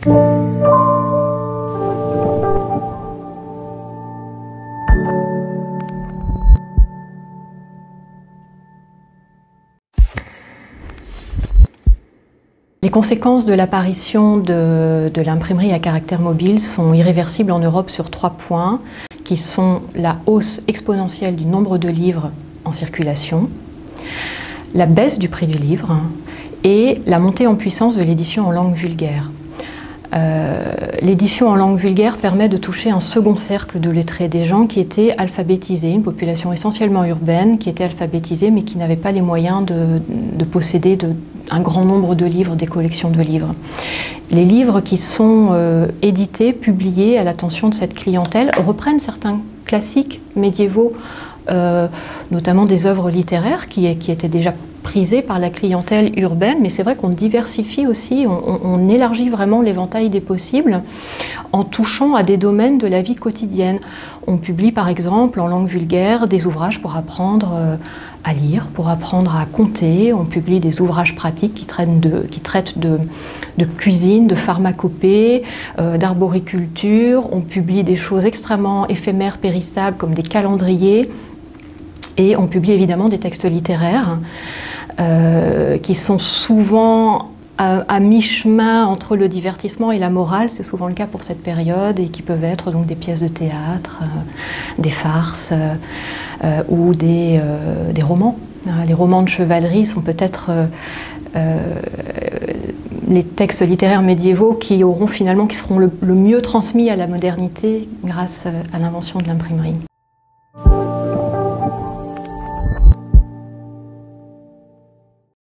Les conséquences de l'apparition de l'imprimerie à caractère mobile sont irréversibles en Europe sur 3 points, qui sont la hausse exponentielle du nombre de livres en circulation, la baisse du prix du livre et la montée en puissance de l'édition en langue vulgaire. L'édition en langue vulgaire permet de toucher un second cercle de lettrés, des gens qui étaient alphabétisés, une population essentiellement urbaine qui était alphabétisée mais qui n'avait pas les moyens de posséder un grand nombre de livres, des collections de livres. Les livres qui sont édités, publiés à l'attention de cette clientèle reprennent certains classiques médiévaux, notamment des œuvres littéraires qui étaient déjà prisées par la clientèle urbaine, mais c'est vrai qu'on diversifie aussi, on élargit vraiment l'éventail des possibles en touchant à des domaines de la vie quotidienne. On publie par exemple en langue vulgaire des ouvrages pour apprendre à lire, pour apprendre à compter. On publie des ouvrages pratiques qui traitent de cuisine, de pharmacopée, d'arboriculture. On publie des choses extrêmement éphémères, périssables, comme des calendriers. Et on publie évidemment des textes littéraires qui sont souvent à mi-chemin entre le divertissement et la morale, c'est souvent le cas pour cette période, et qui peuvent être donc des pièces de théâtre, des farces ou des romans. Les romans de chevalerie sont peut-être les textes littéraires médiévaux qui seront le mieux transmis à la modernité grâce à l'invention de l'imprimerie.